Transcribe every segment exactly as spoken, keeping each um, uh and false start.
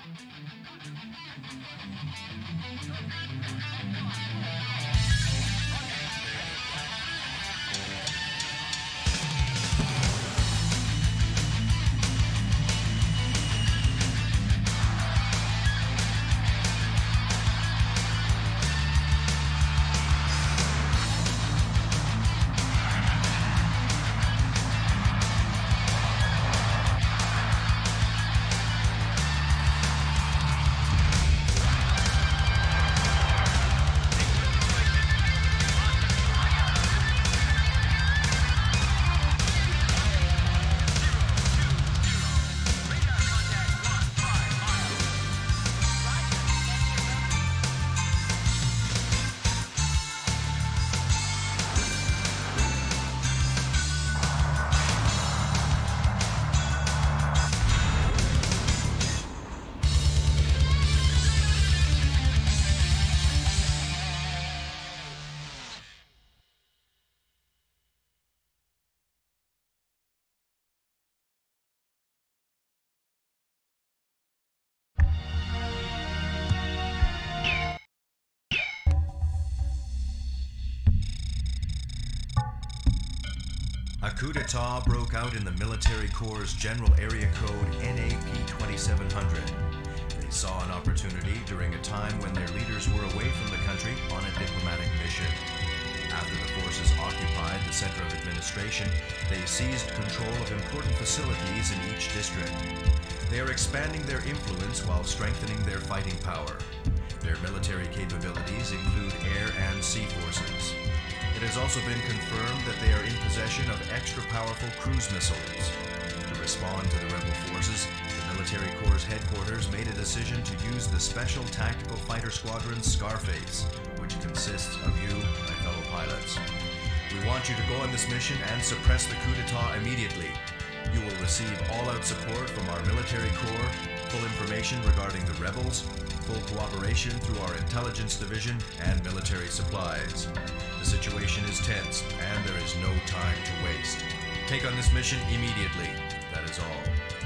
A coup d'etat broke out in the Military Corps' General Area Code N A P twenty-seven hundred. They saw an opportunity during a time when their leaders were away from the country on a diplomatic mission. After the forces occupied the center of administration, they seized control of important facilities in each district. They are expanding their influence while strengthening their fighting power. Their military capabilities include air and sea forces. It has also been confirmed that they are in possession of extra-powerful cruise missiles. To respond to the rebel forces, the Military Corps' headquarters made a decision to use the Special Tactical Fighter Squadron Scarface, which consists of you, my fellow pilots. We want you to go on this mission and suppress the coup d'etat immediately. You will receive all-out support from our Military Corps, full information regarding the rebels, full cooperation through our intelligence division, and military supplies. The situation is tense, and there is no time to waste. Take on this mission immediately. That is all.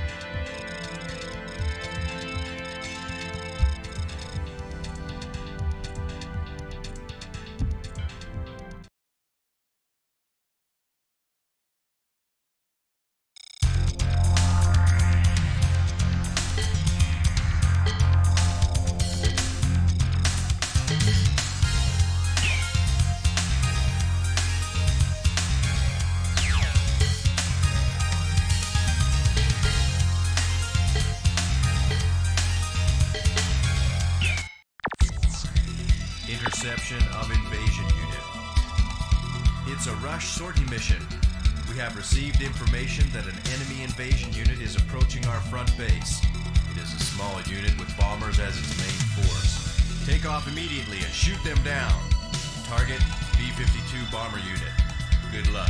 Interception of invasion unit. It's a rush sortie mission. We have received information that an enemy invasion unit is approaching our front base. It is a small unit with bombers as its main force. Take off immediately and shoot them down. Target B fifty-two bomber unit. Good luck.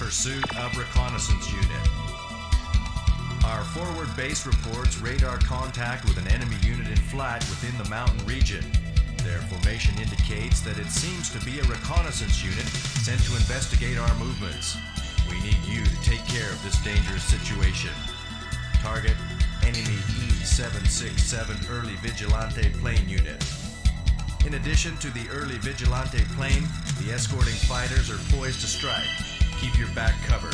pursuit of reconnaissance unit. Our forward base reports radar contact with an enemy unit in flight within the mountain region. Their formation indicates that it seems to be a reconnaissance unit sent to investigate our movements. We need you to take care of this dangerous situation. Target, enemy E seven six seven Early Vigilante plane unit. In addition to the Early Vigilante plane, the escorting fighters are poised to strike. Keep your back covered.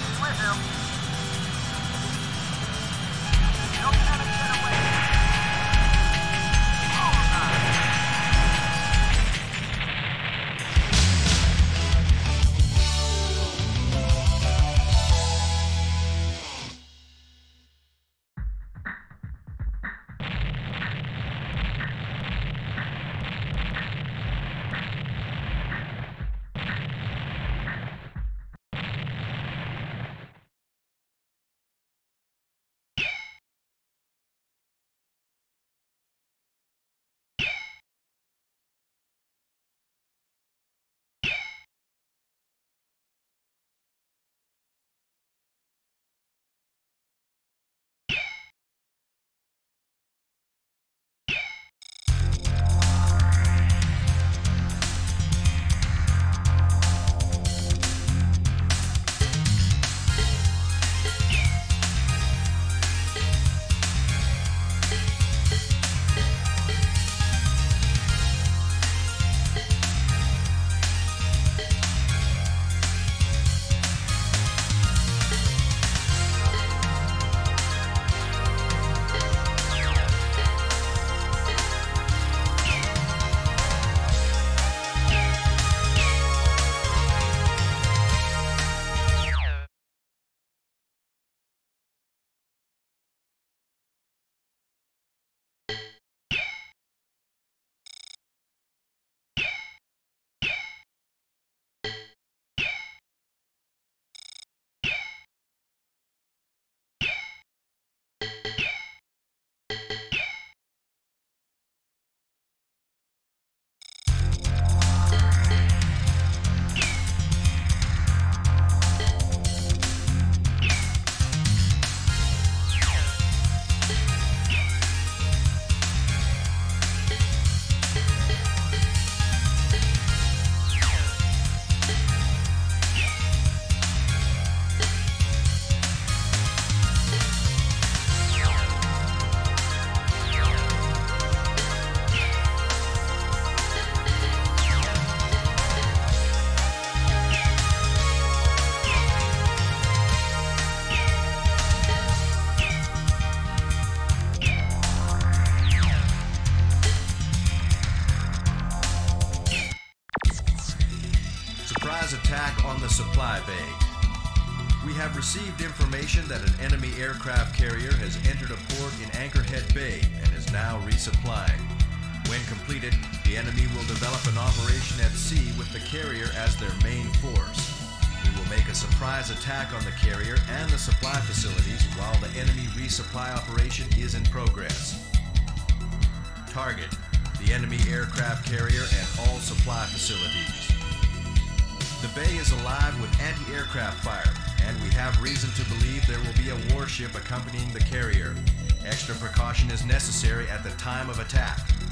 Don't let him get away. attack on the supply bay. We have received information that an enemy aircraft carrier has entered a port in Anchorhead Bay and is now resupplying. When completed, the enemy will develop an operation at sea with the carrier as their main force. We will make a surprise attack on the carrier and the supply facilities while the enemy resupply operation is in progress. Target: the enemy aircraft carrier and all supply facilities. The bay is alive with anti-aircraft fire, and we have reason to believe there will be a warship accompanying the carrier. Extra precaution is necessary at the time of attack.